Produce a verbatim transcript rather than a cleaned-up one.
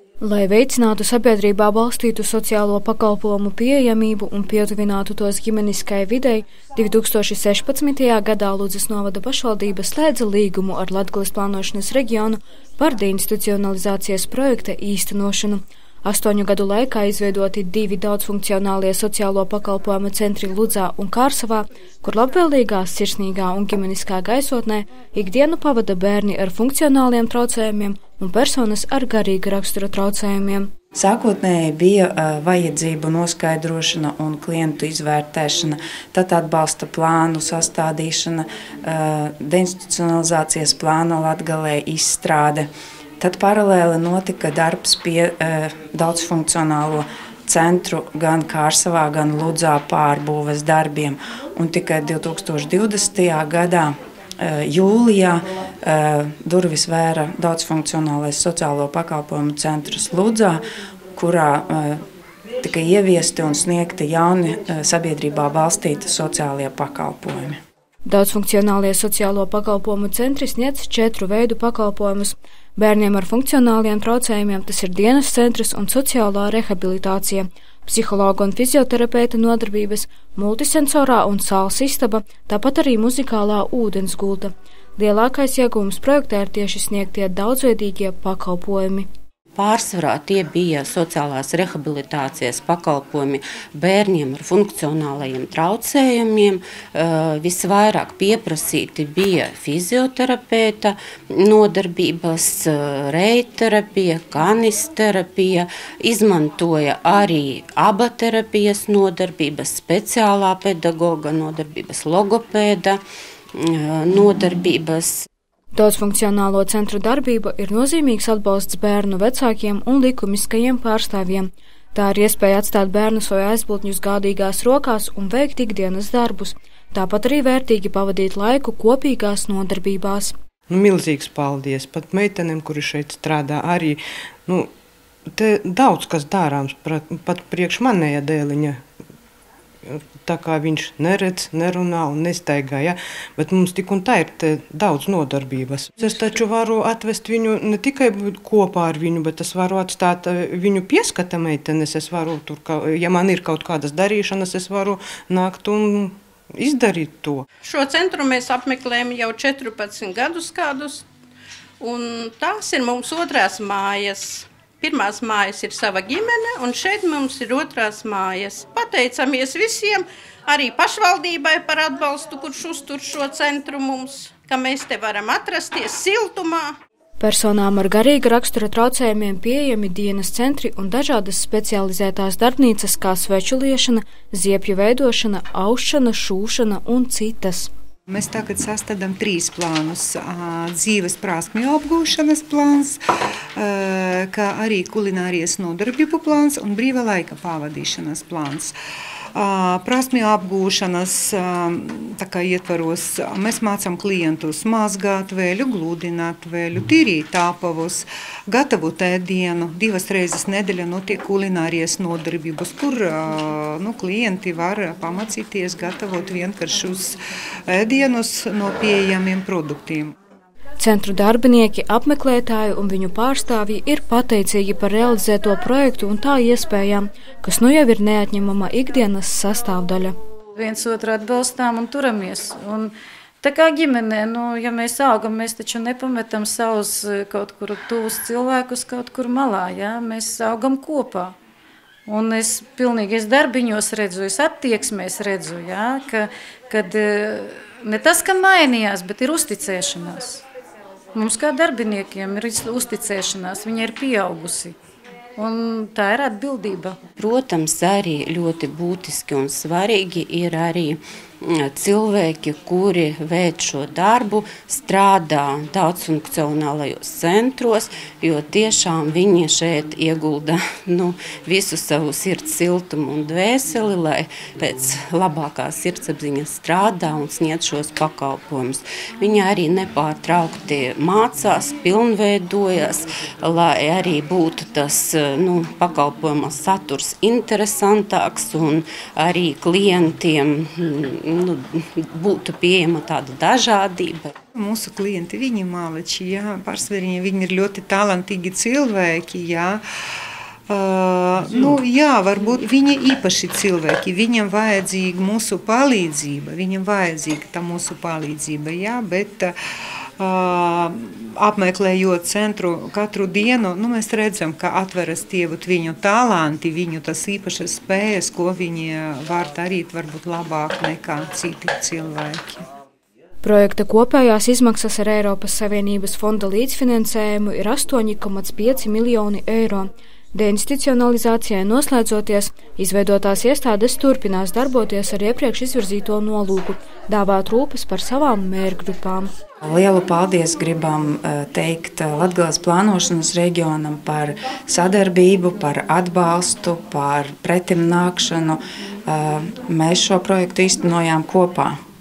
Lai veicinātu sabiedrībā balstītu sociālo pakalpojumu pieejamību un pietuvinātu tos ģimeniskai videi, divi tūkstoši sešpadsmitajā gadā Ludzas novada pašvaldība slēdza līgumu ar Latgales plānošanas reģionu par deinstitucionalizācijas projekta īstenošanu. Astoņu gadu laikā izveidoti divi daudzfunkcionālie sociālo pakalpojumu centri Ludzā un Kārsavā, kur labvēlīgā, sirsnīgā un ģimeniskā gaisotnē ikdienu pavada bērni ar funkcionāliem traucējumiem un personas ar garīga rakstura traucējumiem. Sākotnēji bija uh, vajadzību noskaidrošana un klientu izvērtēšana, tad atbalsta plānu sastādīšana, uh, deinstitucionalizācijas plāna Latgalē izstrāde. Tad paralēli notika darbs pie uh, daudzfunkcionālo centru gan Kārsavā, gan Ludzā pārbūves darbiem. Un tikai divi tūkstoši divdesmitajā gadā uh, jūlijā uh, durvis vēra daudzfunkcionālais sociālo pakalpojumu centrs Ludzā, kurā uh, tika ieviesti un sniegti jauni uh, sabiedrībā balstīti sociālie pakalpojumi. Daudzfunkcionālie sociālo pakalpojumu centri sniedz četru veidu pakalpojumus. Bērniem ar funkcionāliem traucējumiem tas ir dienas centrs un sociālā rehabilitācija, psihologa un fizioterapeita nodarbības, multisensorā un sāls istaba, tāpat arī muzikālā ūdensgulta. Lielākais iegūms projektā ir tieši sniegtie daudzveidīgie pakalpojumi. Pārsvarā tie bija sociālās rehabilitācijas pakalpojumi bērniem ar funkcionālajiem traucējumiem. Visvairāk pieprasīti bija fizioterapeita nodarbības, reiterapija, kanisterapija, izmantoja arī abaterapijas nodarbības, speciālā pedagoga nodarbības, logopēda nodarbības. Daudzfunkcionālo centru darbība ir nozīmīgs atbalsts bērnu vecākiem un likumiskajiem pārstāvjiem. Tā ir iespēja atstāt bērnus vai aizbūtņus gādīgās rokās un veikt ikdienas darbus. Tāpat arī vērtīgi pavadīt laiku kopīgās nodarbībās. Nu, milzīgs paldies pat meitenēm, kuri šeit strādā arī. Nu, te daudz kas dārāms, pat priekš manēja dēliņa. Tā kā viņš neredz, nerunā un nestaigā, ja? Bet mums tik un tā ir daudz nodarbības. Es taču varu atvest viņu ne tikai kopā ar viņu, bet es varu atstāt viņu pieskata meitenes. Es varu, tur, ja man ir kaut kādas darīšanas, es varu nākt un izdarīt to. Šo centru mēs apmeklējam jau četrpadsmit gadus kādus, un tās ir mums otrās mājas. Pirmās mājas ir sava ģimene, un šeit mums ir otrās mājas. Pateicamies visiem, arī pašvaldībai par atbalstu, kurš uztur šo centru mums, ka mēs te varam atrasties siltumā. Personām ar garīga rakstura traucējumiem pieejami dienas centri un dažādas specializētās darbnīcas kā sveču liešana, ziepju veidošana, aušana, šūšana un citas. Mēs tagad sastādām trīs plānus. Dzīves prasmju apgūšanas plāns, kā arī kulinārijas nodarbību plāns un brīva laika pavadīšanas plāns. Prasmju apgūšanas tā kā ietvaros mēs mācām klientus mazgāt veļu, gludināt veļu, tīrīt apavus, gatavot ēdienu. Divas reizes nedēļā notiek kulinārijas nodarbības, kur nu, klienti var pamācīties gatavot vienkāršus ēdienus no pieejamiem produktiem. Centru darbinieki, apmeklētāji un viņu pārstāvji ir pateicīgi par realizēto projektu un tā iespējām, kas nu jau ir neatņemama ikdienas sastāvdaļa. Viens otru atbalstām un turamies. Un tā kā ģimenē, nu, ja mēs augam, mēs taču nepametam savus kaut kur tuvus cilvēkus kaut kur malā, ja? Mēs augam kopā. Un es pilnīgi es darbiņos redzu, es attieksmēs redzu, ja? ka, kad ne tas, ka mainījās, bet ir uzticēšanās. Mums kā darbiniekiem ir uzticēšanās, viņa ir pieaugusi, un tā ir atbildība. Protams, arī ļoti būtiski un svarīgi ir arī cilvēki, kuri veic šo darbu, strādā daudzfunkcionālajos centros, jo tiešām viņi šeit iegulda nu, visu savu sirds siltumu un dvēseli, lai pēc labākās sirdsapziņas strādā un sniedz šos pakalpojumus. Viņi arī nepārtraukti mācās, pilnveidojas, lai arī būtu tas nu, pakalpojuma saturs interesantāks un arī klientiem nu, būtu pieejama tāda dažādība. Mūsu klienti, viņi māleči, jā, pārsvarīgi, viņi ir ļoti talantīgi cilvēki, jā. Uh, nu, jā, varbūt viņi īpaši cilvēki, viņam vajadzīga mūsu palīdzība, viņam vajadzīga tā mūsu palīdzība, jā, bet uh, apmeklējot centru katru dienu, nu, mēs redzam, ka atveras tie viņu talanti, viņu tas īpašas spējas, ko viņi var darīt varbūt labāk nekā citi cilvēki. Projekta kopējās izmaksas ar Eiropas Savienības fonda līdzfinansējumu ir astoņi komats pieci miljoni eiro. Deinstitucionalizācijai noslēdzoties, izveidotās iestādes turpinās darboties ar iepriekš izvirzīto nolūku – dāvāt rūpes par savām mērķgrupām. Lielu paldies gribam teikt Latgales plānošanas reģionam par sadarbību, par atbalstu, par pretimnākšanu. Mēs šo projektu īstenojām kopā.